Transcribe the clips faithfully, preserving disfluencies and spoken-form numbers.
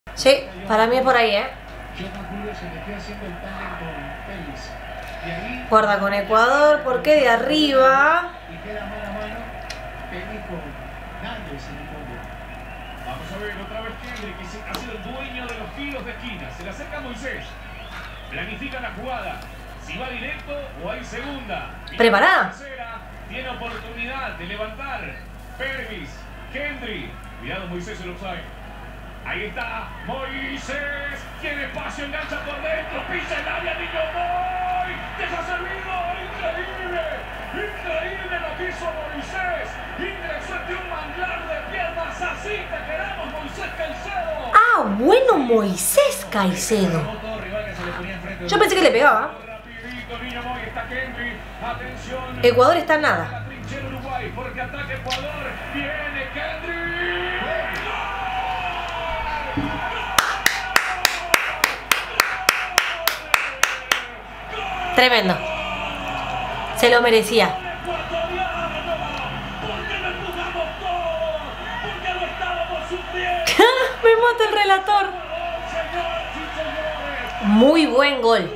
Sí, para mí es por ahí, ¿eh? Guarda con Ecuador, porque de arriba. Vamos a ver otra vez Kendrick, que ha sido el dueño de los tiros de esquina. Se le acerca Moisés. Planifica la jugada. Si va directo o hay segunda. Preparada. Tiene oportunidad de levantar. Pervis, Kendrick. Cuidado, Moisés se lo sabe. Ahí está Moisés. Tiene espacio, engancha por dentro. Pisa el área, niño Moy. Deja servido. Increíble. Increíble lo que hizo Moisés. Ingresó entre un manglar de piernas. Así te queremos, Moisés Caicedo. Ah, bueno, Moisés Caicedo. Yo pensé que le pegaba. Ecuador está en nada. Porque ataca Ecuador. Viene Kendrick. Tremendo. Se lo merecía. Me mata el relator. Muy buen gol.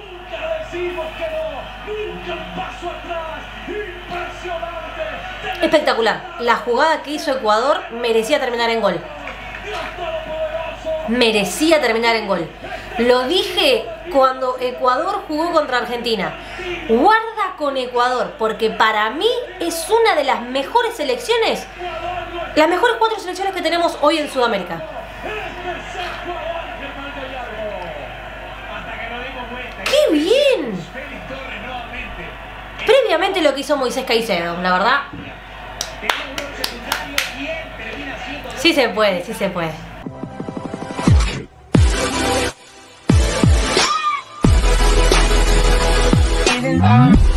Espectacular. La jugada que hizo Ecuador merecía terminar en gol. Merecía terminar en gol. Lo dije cuando Ecuador jugó contra Argentina. Guarda con Ecuador, porque para mí es una de las mejores selecciones, las mejores cuatro selecciones que tenemos hoy en Sudamérica. ¡Qué bien! Previamente lo que hizo Moisés Caicedo, la verdad. Sí se puede, sí se puede. Even